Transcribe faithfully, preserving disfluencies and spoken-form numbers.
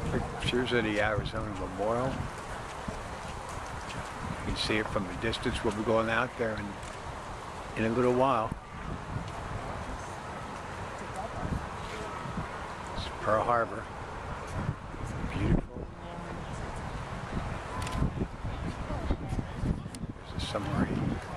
Pictures of the Arizona Memorial. You can see it from a distance. We'll be going out there in, in a little while. It's Pearl Harbor. Beautiful. There's a submarine.